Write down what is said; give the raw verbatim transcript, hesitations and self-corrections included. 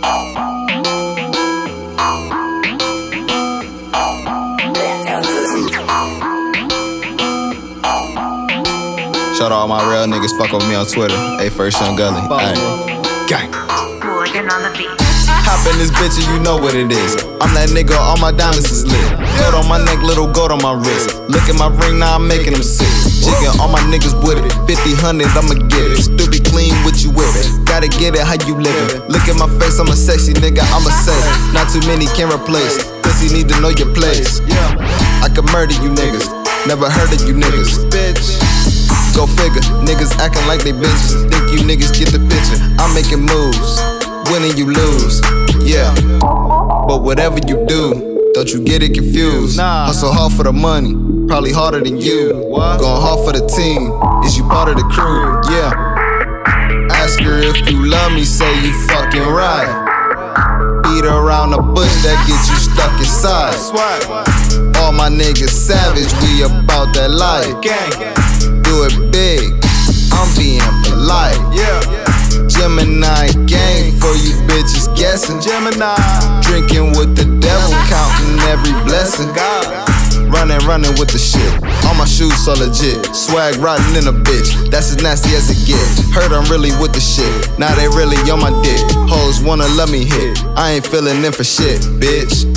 Shout out all my real niggas, fuck with me on Twitter. Hey, first young Gulley. Gang. Hop in this bitch and you know what it is. I'm that nigga, all my diamonds is lit. Gold on my neck, little gold on my wrist. Look at my ring, now I'm making them sick. Jigging all my niggas with it. fifty hundred, I'ma get it. Still be clean with you with it. Gotta get it, how you living? Look at my face, I'm a sexy nigga, I'ma say. Not too many can replace. Pussy need to know your place. I could murder you niggas. Never heard of you niggas. Bitch. Go figure, niggas acting like they bitches. Think you niggas get the picture. I'm making moves, winning you lose. Yeah, but whatever you do, don't you get it confused. Hustle hard for the money, probably harder than you. Going hard for the team, is you part of the crew? Yeah. Ask her if you love me, say you fucking right. Beat around the bush, that gets you stuck inside. All my niggas savage, we about that life. Do it big, I'm being polite. Gemini gang for you bitches guessing. Gemini drinking with the devil, counting every blessing. Running, running with the shit. All my shoes so legit. Swag riding in a bitch. That's as nasty as it get. Heard I'm really with the shit. Now they really on my dick. Hoes wanna let me hit. I ain't feeling in for shit, bitch.